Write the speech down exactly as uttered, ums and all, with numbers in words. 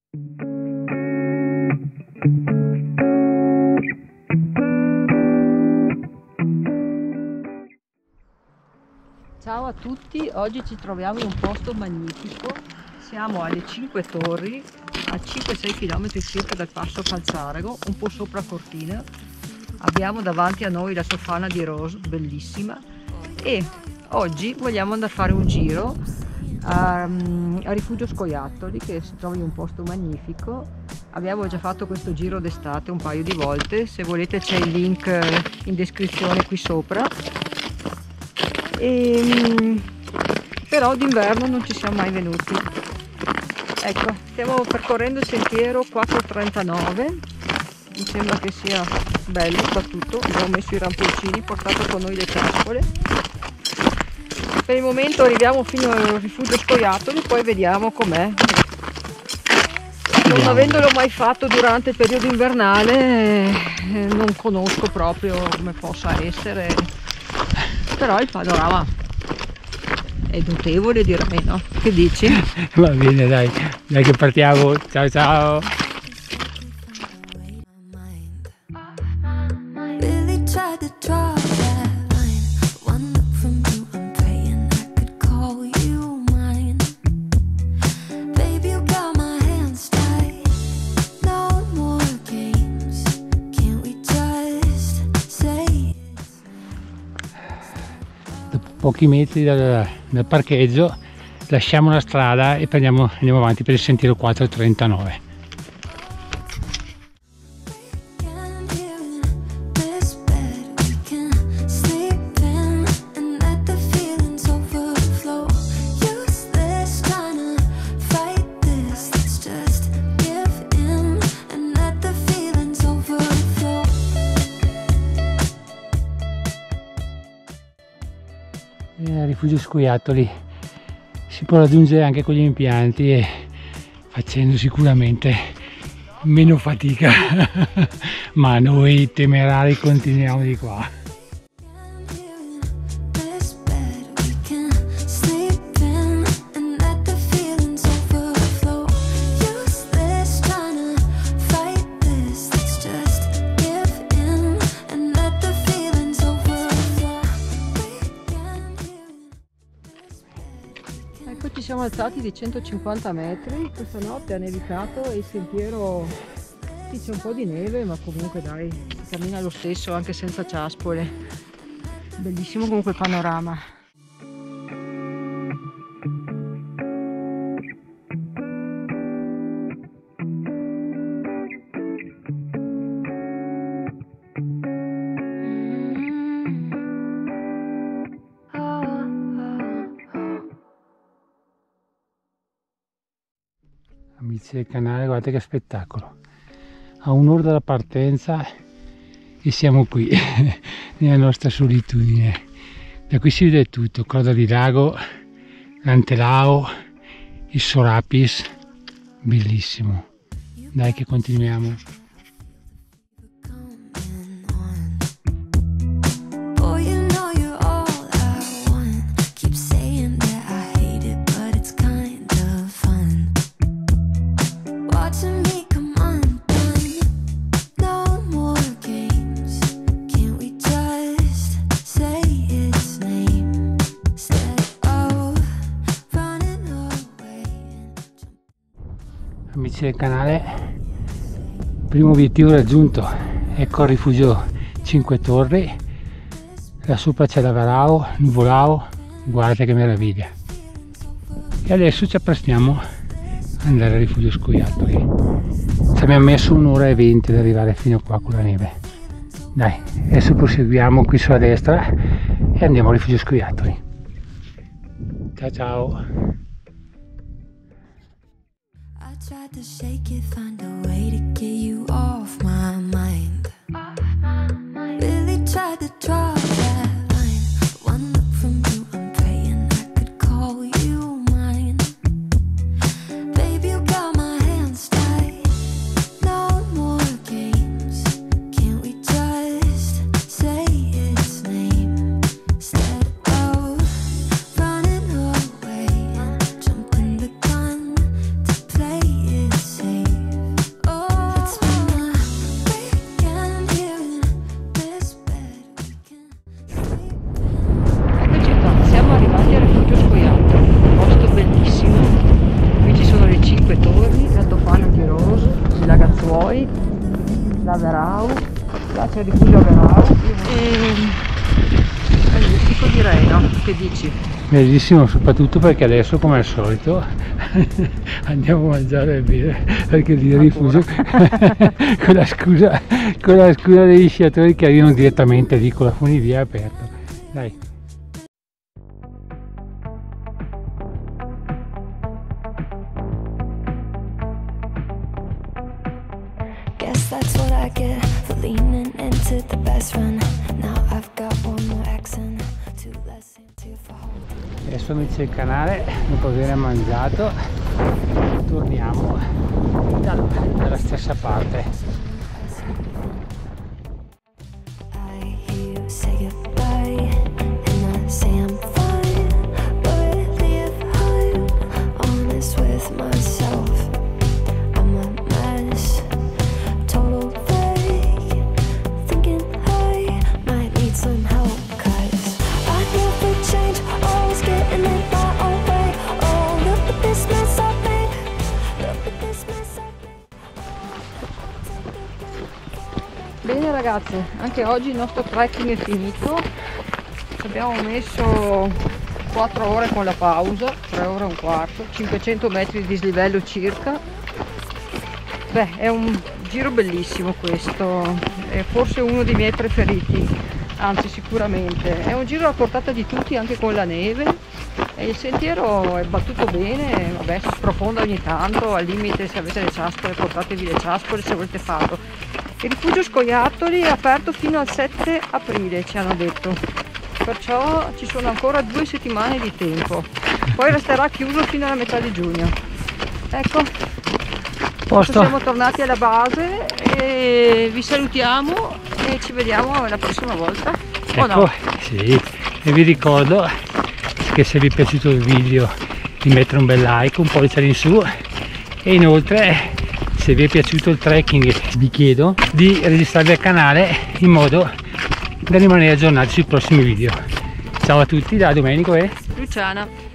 Ciao a tutti, oggi ci troviamo in un posto magnifico, siamo alle Cinque Torri, a cinque sei km circa dal passo Falzarego, un po' sopra Cortina. Abbiamo davanti a noi la Sofana di Ros, bellissima, e oggi vogliamo andare a fare un giro a, a Rifugio Scoiattoli, che si trova in un posto magnifico. Abbiamo già fatto questo giro d'estate un paio di volte, se volete c'è il link in descrizione qui sopra. E, però d'inverno non ci siamo mai venuti. Ecco, stiamo percorrendo il sentiero quattrocentotrentanove, mi sembra che sia bello, soprattutto abbiamo messo i ramponcini, portato con noi le traspole. Per il momento arriviamo fino al Rifugio Scoiattoli, poi vediamo com'è. Non avendolo mai fatto durante il periodo invernale, eh, non conosco proprio come possa essere, però il panorama è notevole, direi, no? Che dici? Va bene, dai, dai che partiamo, ciao ciao! Pochi metri dal, dal parcheggio lasciamo la strada e prendiamo, andiamo avanti per il sentiero quattrocentotrentanove. A Rifugio Scoiattoli si può raggiungere anche con gli impianti e facendo sicuramente meno fatica, ma noi temerari continuiamo di qua. Ci siamo alzati di centocinquanta metri, questa notte ha nevicato e il sentiero, sì, c'è un po' di neve, ma comunque dai, si cammina lo stesso anche senza ciaspole. Bellissimo comunque il panorama. Amici del canale, guardate che spettacolo, a un'ora dalla partenza e siamo qui nella nostra solitudine. Da qui si vede tutto: Croda di Lago, l'Antelao, il Sorapis, bellissimo. Dai che continuiamo. Amici del canale, primo obiettivo raggiunto, ecco il Rifugio Cinque Torri, là sopra c'è la Varao, Nuvolao, guardate che meraviglia. E adesso ci apprestiamo ad andare al Rifugio Scoiattoli. Ci abbiamo messo un'ora e venti ad arrivare fino qua con la neve. Dai, adesso proseguiamo qui sulla destra e andiamo al Rifugio Scoiattoli. Ciao ciao! Tried to shake it, find a way to get you off my mind. Really tried to draw that line. One look from you, I'm praying I could call you mine. Baby, you got my hands tied. No more games. Can't we just say its name instead of running away and jumping the gun to play it safe? Verao, là c'è il rifugio a Verao e magnifico direi, no? Che dici? Bellissimo, soprattutto perché adesso, come al solito, andiamo a mangiare e bere, perché lì il rifugio con la scusa con la scusa degli sciatori che arrivano direttamente lì con la funivia aperta. Dai. Guess that's what I get for leaning into the best friend. Now I've got one more accent, two less into for home. Adesso amici del canale, dopo aver mangiato, torniamo dalla stessa parte. I hear you say goodbye, and I say I'm fine, but if I'm honest with myself, I'm a mess, total fake, thinking I might need some help, 'cause I never change, always getting in my own way. Oh, look at this mess I made, look at this mess I made. Bene ragazze, anche oggi il nostro trekking è finito, ci abbiamo messo quattro ore con la pausa, tre ore e un quarto, cinquecento metri di dislivello circa. Beh, è un giro bellissimo questo, è forse uno dei miei preferiti, anzi sicuramente. È un giro a portata di tutti anche con la neve e il sentiero è battuto bene, vabbè si sprofonda ogni tanto, al limite se avete le ciaspole portatevi le ciaspole se volete farlo. Il rifugio Scoiattoli è aperto fino al sette aprile, ci hanno detto, perciò ci sono ancora due settimane di tempo, poi resterà chiuso fino alla metà di giugno. Ecco, Posto. siamo tornati alla base e vi salutiamo e ci vediamo la prossima volta. O Ecco, no? sì, e vi ricordo che se vi è piaciuto il video di mettere un bel like, un pollice in su, e inoltre se vi è piaciuto il trekking vi chiedo di registrarvi al canale in modo da rimanere aggiornati sui prossimi video. Ciao a tutti da Domenico e Luciana.